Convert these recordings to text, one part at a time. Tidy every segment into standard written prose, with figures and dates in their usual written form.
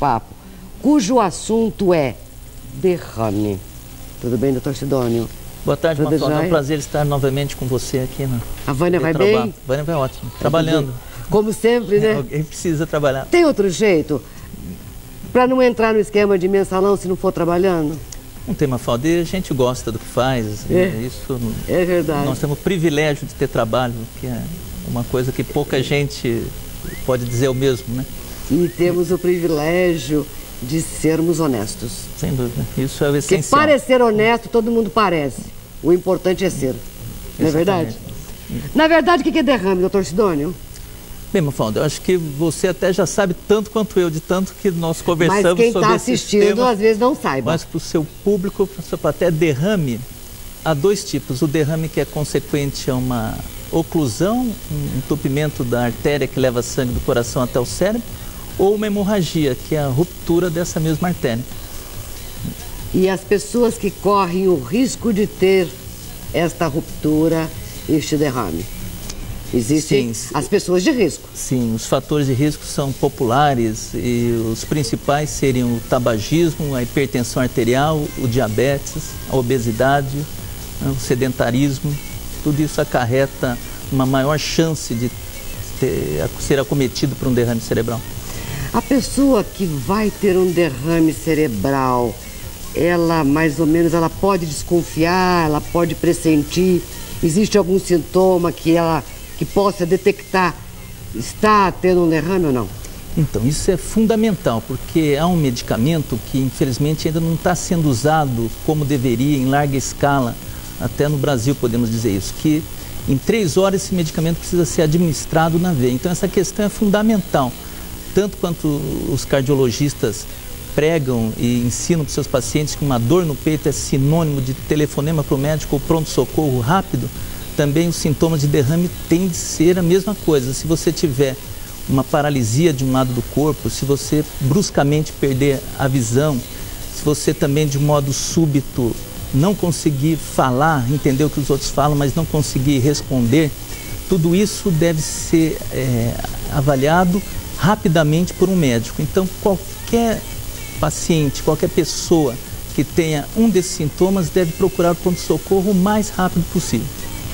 bate-papo, cujo assunto é derrame. Tudo bem, doutor Sidônio? Boa tarde, Mafalda. É um prazer estar novamente com você aqui. A Vânia vai bem? A Vânia vai ótimo, trabalhando. Como sempre, né? Alguém precisa trabalhar. Tem outro jeito? Para não entrar no esquema de mensalão se não for trabalhando? Não tem, Mafalda. A gente gosta do que faz. Isso é verdade. Nós temos o privilégio de ter trabalho, que é uma coisa que pouca gente pode dizer o mesmo, né? E temos o privilégio de sermos honestos. Sem dúvida. Isso é o essencial. Porque parecer honesto, todo mundo parece. O importante é ser. Não é verdade? Na verdade, o que é derrame, doutor Sidônio? Bem, Mafalda, eu acho que você até já sabe tanto quanto eu, de tanto que nós conversamos sobre esse tema. Mas quem está assistindo, às vezes, não saiba. Mas para o seu público, para a sua plateia, derrame, há dois tipos. O derrame que é consequente a uma oclusão, um entupimento da artéria que leva sangue do coração até o cérebro, ou uma hemorragia, que é a ruptura dessa mesma artéria. E as pessoas que correm o risco de ter esta ruptura, este derrame? Existem as pessoas de risco. Sim, os fatores de risco são populares e os principais seriam o tabagismo, a hipertensão arterial, o diabetes, a obesidade, o sedentarismo. Tudo isso acarreta uma maior chance de ser acometido por um derrame cerebral. A pessoa que vai ter um derrame cerebral, ela mais ou menos, ela pode desconfiar, ela pode pressentir, existe algum sintoma que possa detectar, está tendo um derrame ou não? Então, isso é fundamental, porque há um medicamento que infelizmente ainda não está sendo usado como deveria, em larga escala, até no Brasil podemos dizer isso, que em 3 horas esse medicamento precisa ser administrado na veia. Então essa questão é fundamental, tanto quanto os cardiologistas pregam e ensinam para os seus pacientes que uma dor no peito é sinônimo de telefonema para o médico ou pronto-socorro rápido, também os sintomas de derrame têm de ser a mesma coisa. Se você tiver uma paralisia de um lado do corpo, se você bruscamente perder a visão, se você também de modo súbito não conseguir falar, entender o que os outros falam, mas não conseguir responder, tudo isso deve ser avaliado rapidamente por um médico. Então qualquer paciente, qualquer pessoa que tenha um desses sintomas deve procurar o pronto-socorro o mais rápido possível.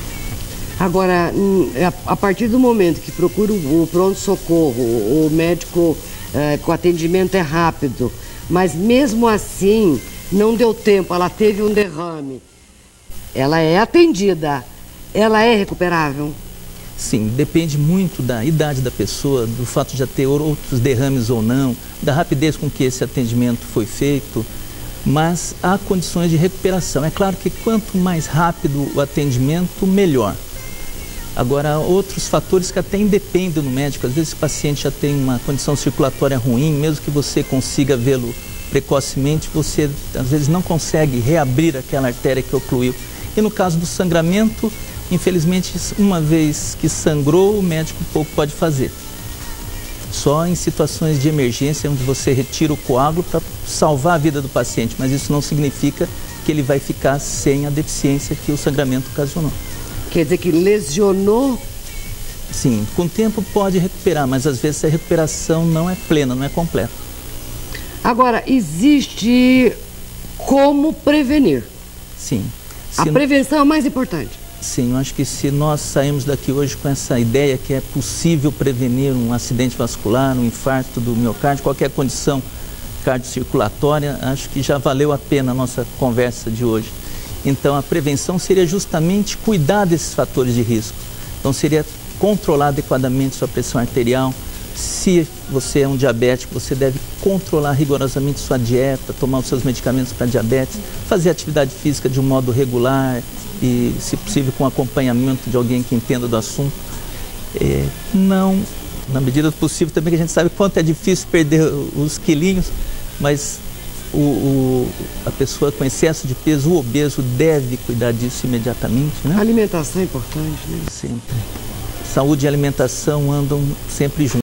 Agora, a partir do momento que procura o pronto-socorro, o médico, que o atendimento é rápido, mas mesmo assim não deu tempo, ela teve um derrame, ela é atendida, ela é recuperável? Sim, depende muito da idade da pessoa, do fato de já ter outros derrames ou não, da rapidez com que esse atendimento foi feito, mas há condições de recuperação. É claro que quanto mais rápido o atendimento, melhor. Agora, outros fatores que até independem do médico, às vezes o paciente já tem uma condição circulatória ruim, mesmo que você consiga vê-lo precocemente, você às vezes não consegue reabrir aquela artéria que ocluiu. E no caso do sangramento, infelizmente, uma vez que sangrou, o médico pouco pode fazer. Só em situações de emergência, onde você retira o coágulo para salvar a vida do paciente, mas isso não significa que ele vai ficar sem a deficiência que o sangramento ocasionou. Quer dizer que lesionou? Sim, com o tempo pode recuperar, mas às vezes a recuperação não é plena, não é completa. Agora, existe como prevenir? Sim. A prevenção é o mais importante. Sim, eu acho que se nós saímos daqui hoje com essa ideia que é possível prevenir um acidente vascular, um infarto do miocárdio, qualquer condição cardiocirculatória, acho que já valeu a pena a nossa conversa de hoje. Então a prevenção seria justamente cuidar desses fatores de risco. Então seria controlar adequadamente sua pressão arterial. Se você é um diabético, você deve controlar rigorosamente sua dieta, tomar os seus medicamentos para diabetes, fazer atividade física de um modo regular e, se possível, com acompanhamento de alguém que entenda do assunto. Não, na medida do possível também, que a gente sabe quanto é difícil perder os quilinhos, mas a pessoa com excesso de peso, o obeso, deve cuidar disso imediatamente, né? A alimentação é importante, né? Sempre. Saúde e alimentação andam sempre juntos.